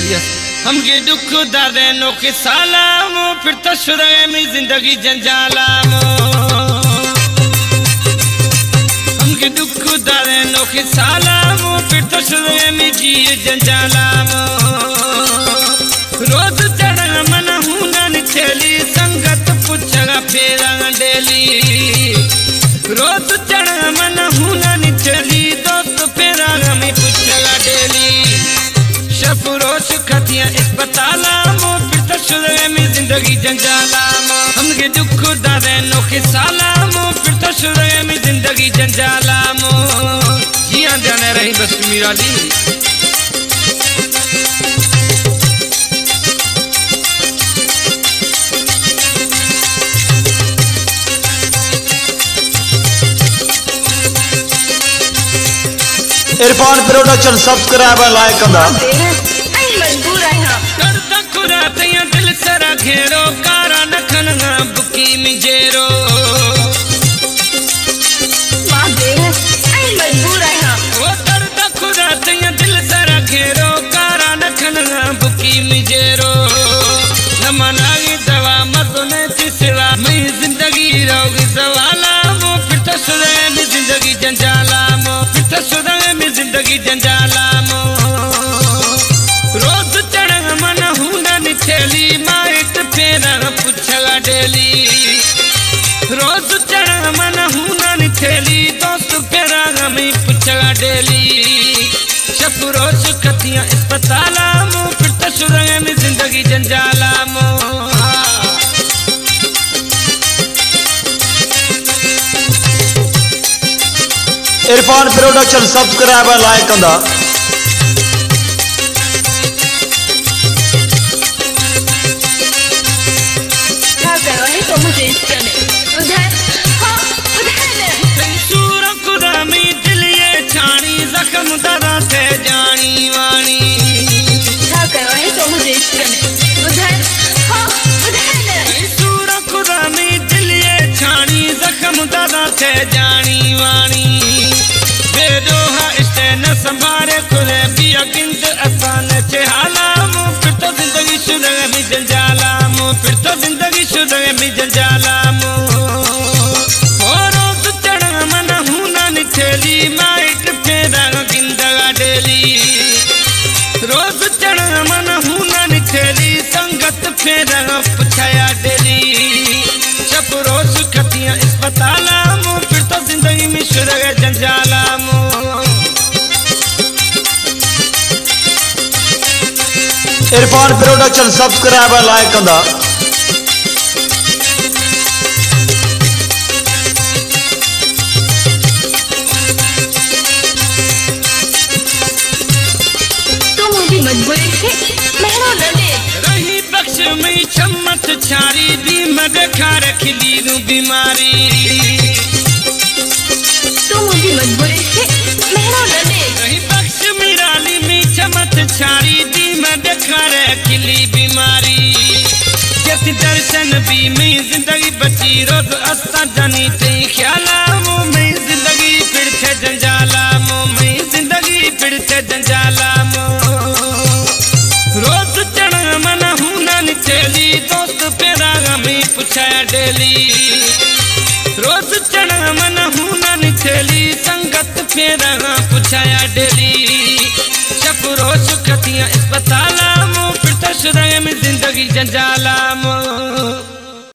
हमके दुख दादे नो के सालामो फिर तो शुरू में जिंदगी जंजालामो हमके दुख दादे नो के सालामो फिर तो शुरू में जी जंजालामो रोज चढ़ मन हुनन चली संगत पुछगा फेरा डेली रोज चढ़ मन हुनन चली दोस्त फेरा में पुछगा डेली शफरोश खतिया अस्पतालामो फिर तो शुरू में जिंदगी जंजालामो हमके दुख दादे नो के सालामो फिर तो शुरू में जिंदगी जंजालामो जिया जाने रही बस मेरा the Irfan production subscriber like कंदा मजबूर है हां करता खुरा तया दिल सरा घेरो कारा नखनगा बुकी मिजेरो मां दे मजबूर है हां वो करता खुरा तया दिल सरा घेरो कारा नखनगा बुकी मिजेरो नमनागी दवा मतने सिवा मैं जिंदगी रोगी सवाला वो फिर तो शुरू में जिंदगी जंजालामो फिर तो शुरू में जिंदगी जंजालामो रोज चढ़ मन हुनन चली माइट फेरा पुछगा डेली रोज चढ़ मन हुनन चली दोस्त फेरा में पुछगा डेली शफरोश खतिया अस्पतालामो फिर तो शुरू में जिंदगी जंजालामो इरफान प्रोडक्शन सब्सक्राइबर लाइक कंदा क्या कर रहे तो मुझे इसके में उधर हां उधर सूर खुदा में दिल ये छानी जख्म दरा से जानी वाणी क्या कर रहे तो मुझे इसके में उधर हां उधर सूर खुदा में दिल ये छानी जख्म दरा से जानी वाणी बेरोहा इश्ते न संभारे खुले पिया किंत आसान चे हालामो फिर तो जिंदगी शुरू में जंजालामो फिर तो जिंदगी शुरू में जंजालामो रोज चढ़ मन हुनन चली माइट फेरा गिंदगा डेली रोज चढ़ मन हुनन चली संगत फेरा पुछाया डेली शफरोश खतिया अस्पतालामो फिर तो जिंदगी में शुरू जंजालामो इरफान प्रोडक्शन सब्सक्राइबर लाइक कंदा तुम मुझे मजबूरी से मेहरो न दे रही बख्श में चम्मच छारी दी मगखा रखली नु बीमारी तुम मुझे मजबूरी से मेहरो न दे रही बख्श मिराली में चम्मच छारी दी मगखा रखली बीमारी जति दर्शन भी में जिंदगी बची रोज अस्ता जानी ते ख्यालामो में जिंदगी फिर से जंजालामो में जिंदगी फिर से जंजालामो रोज चढ़ मन हुनन चली दोस्त फेरा में पुछाया डेली रोज चढ़ मन हुनन चली संगत फेरा पुछाया डेली शफरोश खतिया अस्पतालामो फिर तो शुरू में जिंदगी जंजालामो